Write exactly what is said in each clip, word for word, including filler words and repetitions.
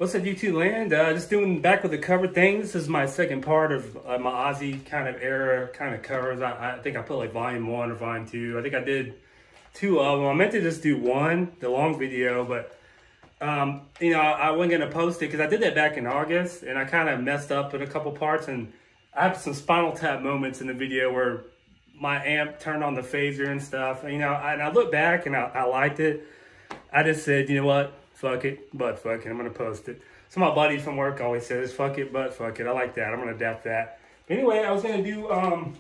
What's up, YouTube land? Uh, just doing back with the cover thing. This is my second part of uh, my Ozzy kind of era kind of covers. I, I think I put like volume one or volume two. I think I did two of them. I meant to just do one, the long video, but um, you know, I, I wasn't gonna post it because I did that back in August and I kind of messed up in a couple parts, and I have some Spinal Tap moments in the video where my amp turned on the phaser and stuff. You know, I, and I look back and I, I liked it. I just said, you know what? Fuck it, but fuck it, I'm gonna post it. So my buddy from work always says, fuck it, but fuck it. I like that, I'm gonna adapt that. But anyway, I was gonna do um,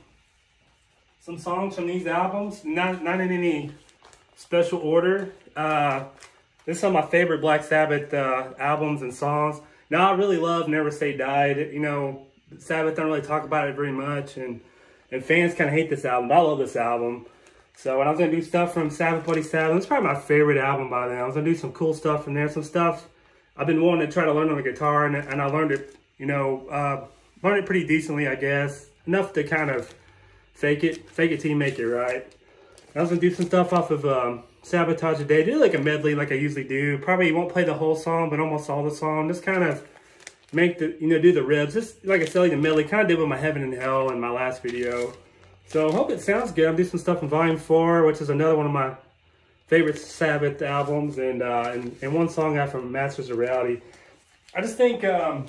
some songs from these albums, not, not in any special order. Uh, this is some of my favorite Black Sabbath uh, albums and songs. Now, I really love Never Say Die. You know, Sabbath don't really talk about it very much, and, and fans kind of hate this album, but I love this album. So when I was going to do stuff from Sabbath Bloody Sabbath, it's probably my favorite album by then. I was going to do some cool stuff from there. Some stuff I've been wanting to try to learn on the guitar, and, and I learned it, you know, uh, learned it pretty decently, I guess. Enough to kind of fake it. Fake it till you make it, right? I was going to do some stuff off of um, Sabotage a Day. Do like a medley like I usually do. Probably won't play the whole song, but almost all the song. Just kind of make the, you know, do the ribs. Just like I said, like the medley. Kind of did with my Heaven and Hell in my last video. So I hope it sounds good. I'm doing some stuff in Volume four, which is another one of my favorite Sabbath albums, and uh, and, and one song out from Masters of Reality. I just think um,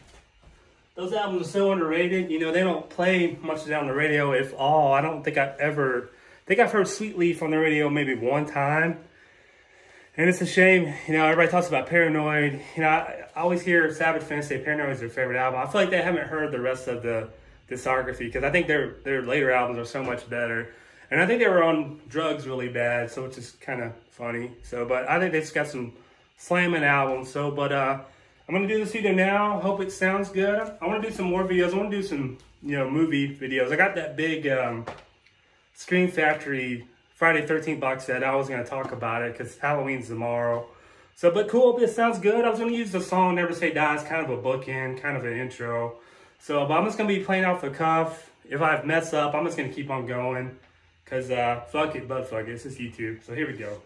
those albums are so underrated. You know, they don't play much down the radio, if all. I don't think I've ever, I think I've heard Sweet Leaf on the radio maybe one time. And it's a shame, you know, everybody talks about Paranoid. You know, I, I always hear Sabbath fans say Paranoid is their favorite album. I feel like they haven't heard the rest of the discography, because I think their their later albums are so much better, and I think they were on drugs really bad, so it's just kind of funny. So, but I think they just got some slamming albums. So, but uh, I'm gonna do this video now. Hope it sounds good. I want to do some more videos. I want to do some, you know, movie videos. I got that big um, Scream Factory Friday thirteenth box set. I was gonna talk about it because Halloween's tomorrow. So, but cool. Hope it sounds good. I was gonna use the song "Never Say Die" as kind of a bookend, kind of an intro. So, but I'm just going to be playing off the cuff. If I mess up, I'm just going to keep on going. Because, uh, fuck it, but fuck it. It's just YouTube. So, here we go.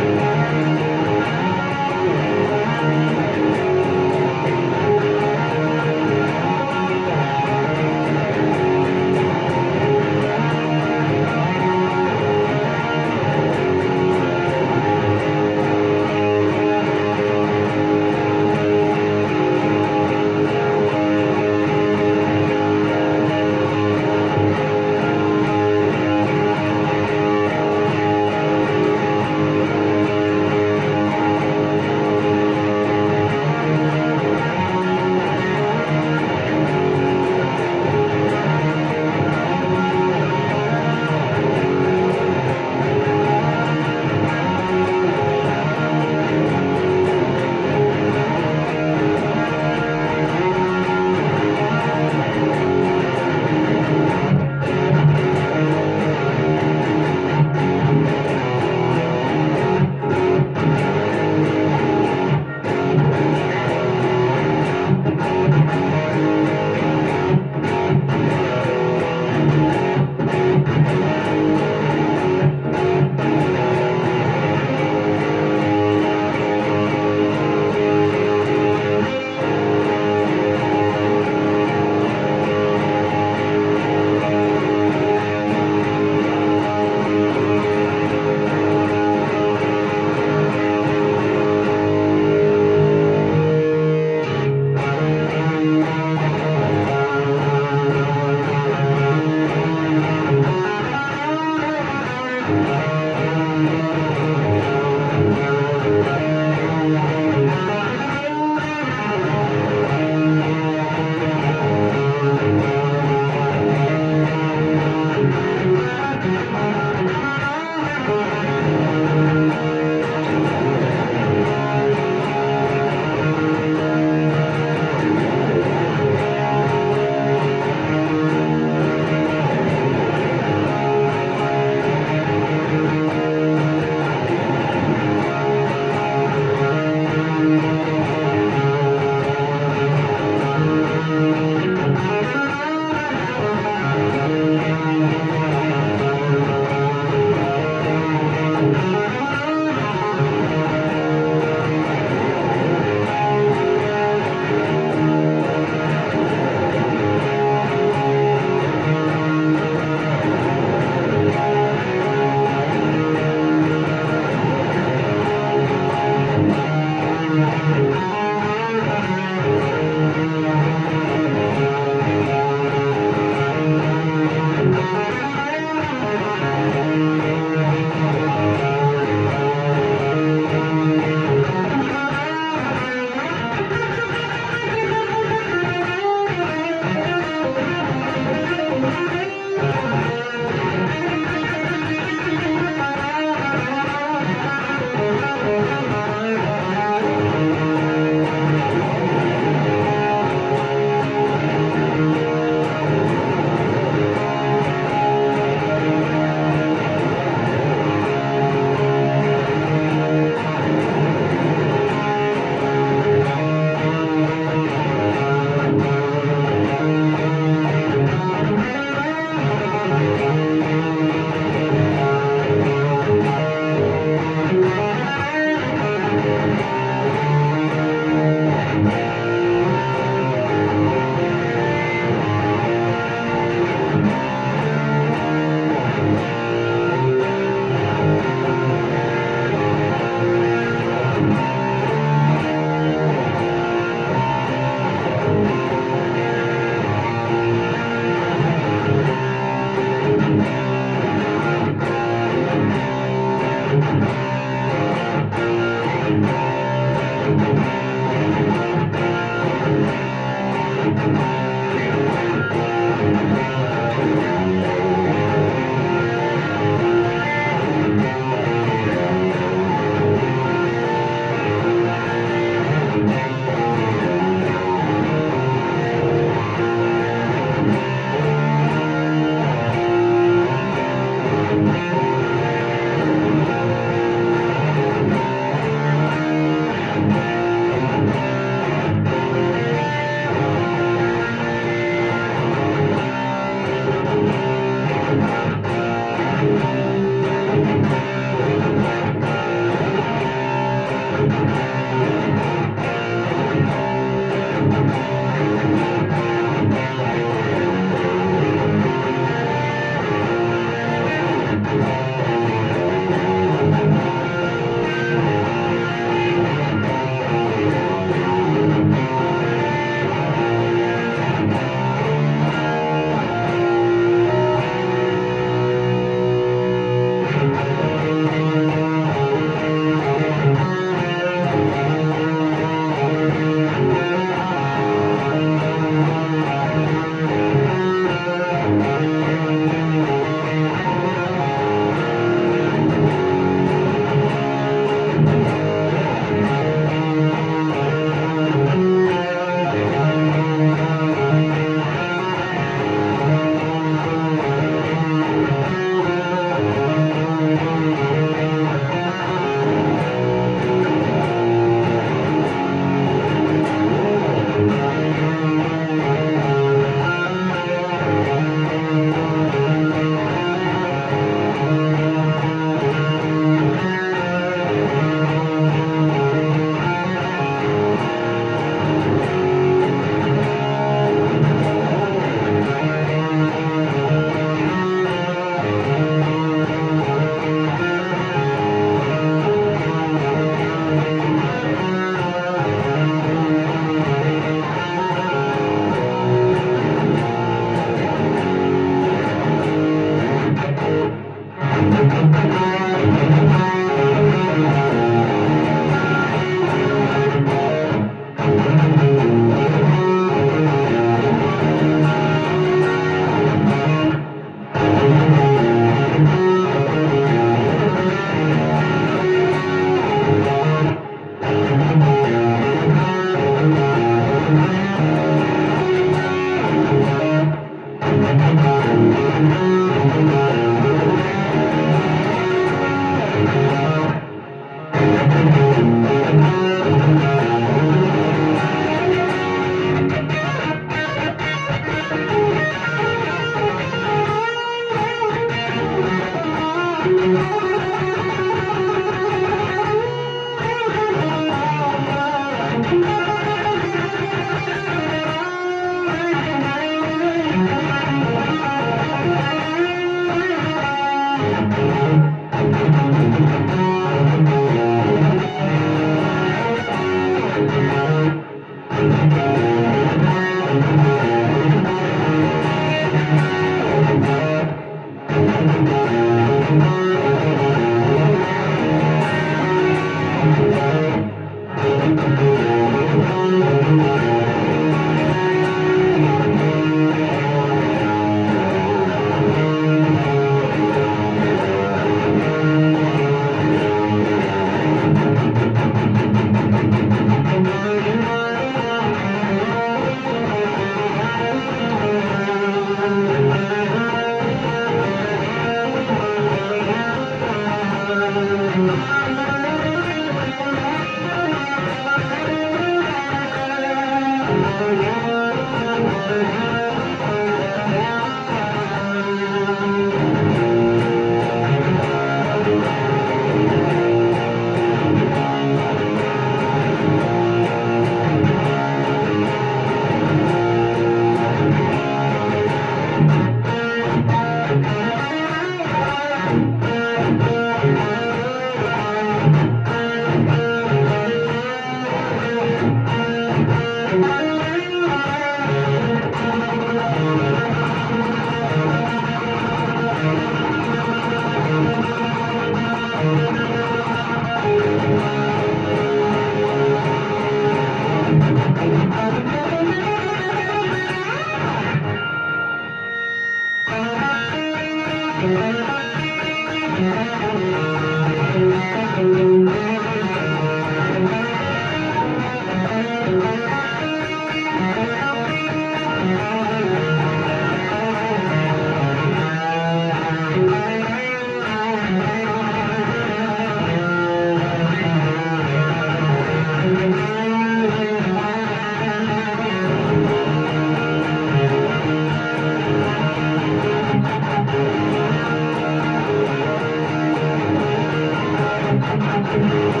Thank you.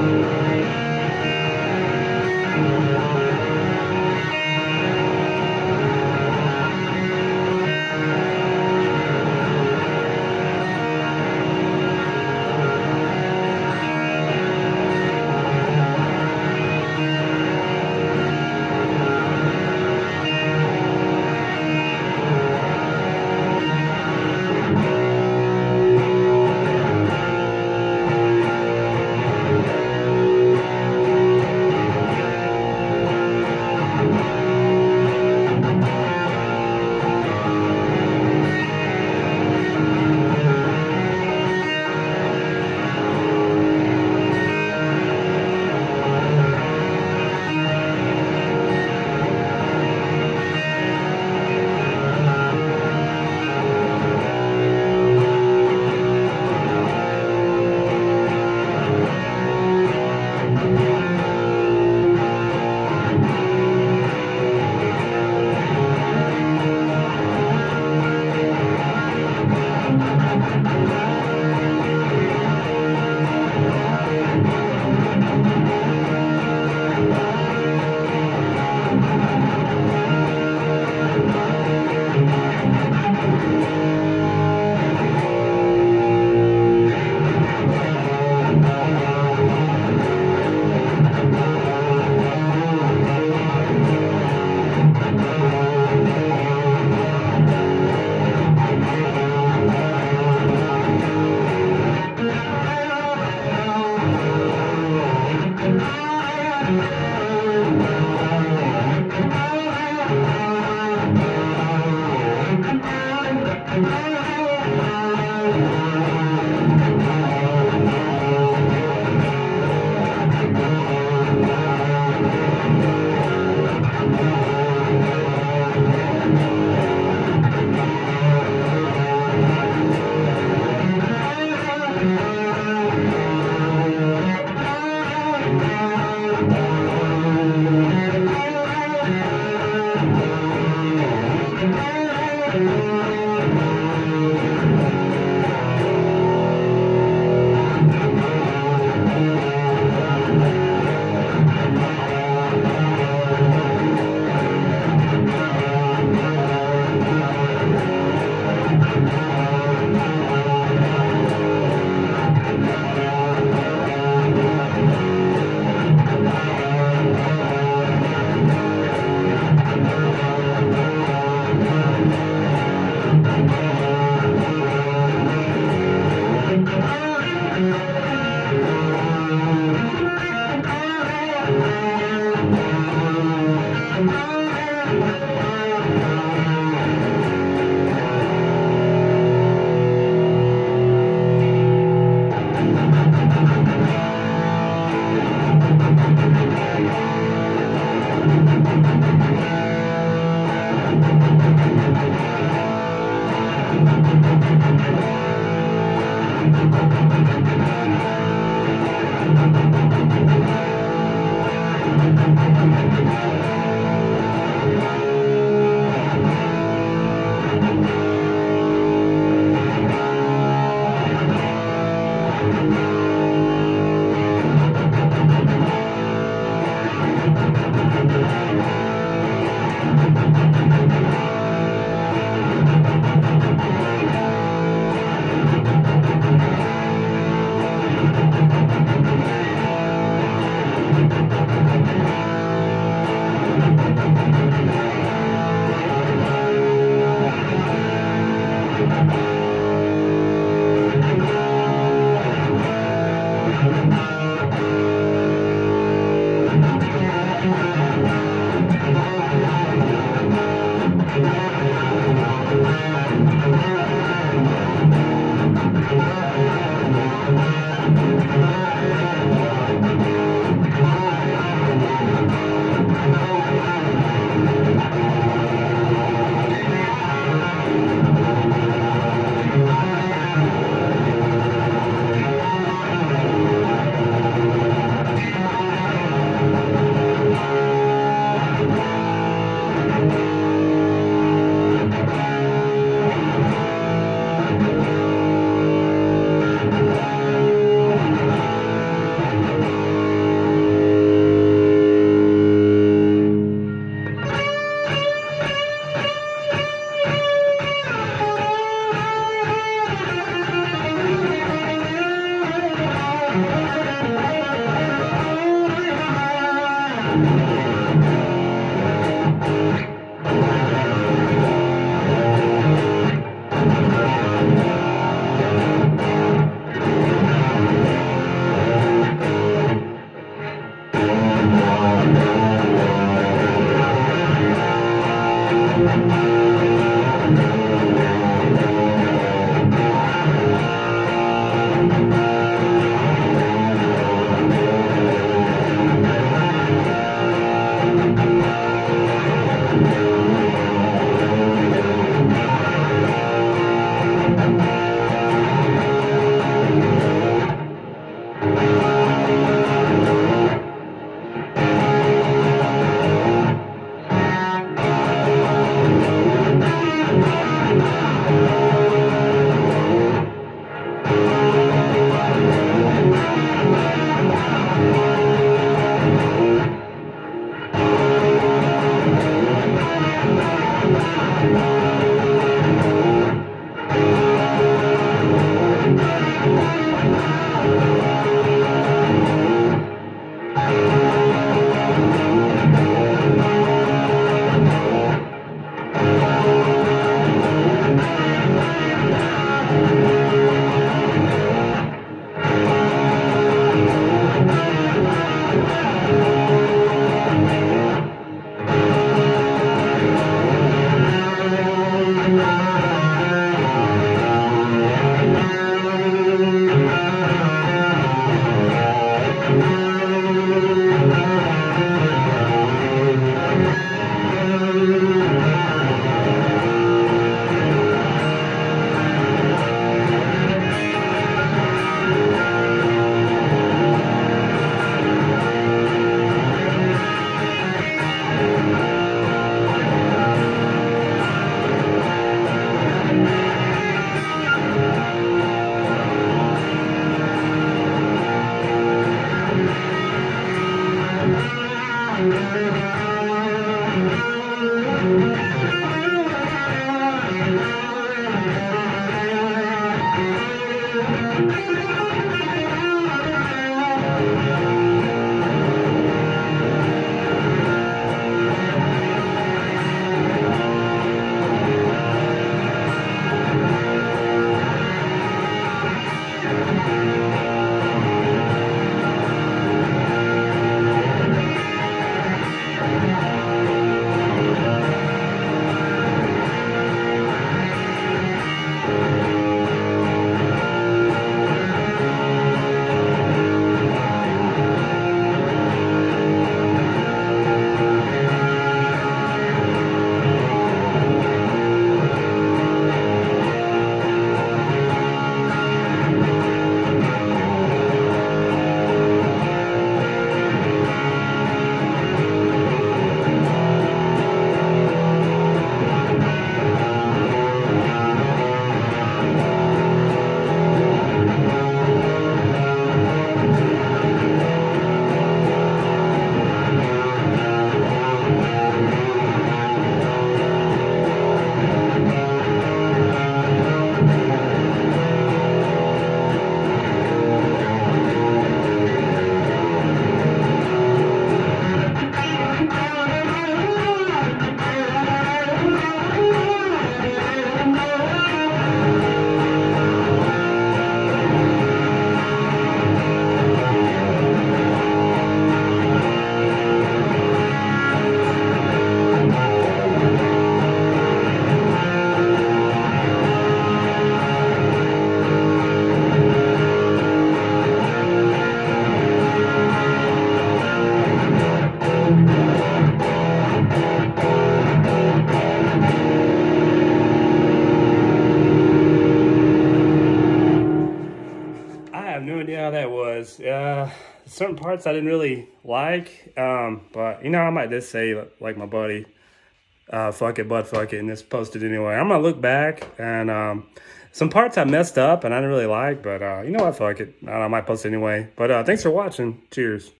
no idea how that was. Uh, certain parts I didn't really like, um, but you know, I might just say like my buddy, uh, fuck it, but fuck it, and just post it anyway. I'm gonna look back and um, some parts I messed up and I didn't really like, but uh, you know what, fuck it, I, I might post it anyway. But uh, thanks for watching. Cheers.